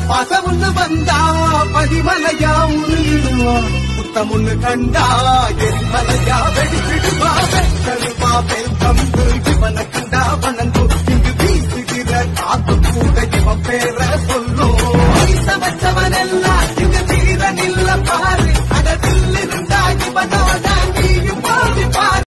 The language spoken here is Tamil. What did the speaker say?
பாசமுன்னு வந்தா பதிமலையா உருடுவான் புத்தமுன்னு கண்டா எரிமலையா வெடிச்சிடுவா வெல்கம்பு இவனை கண்டா வனங்க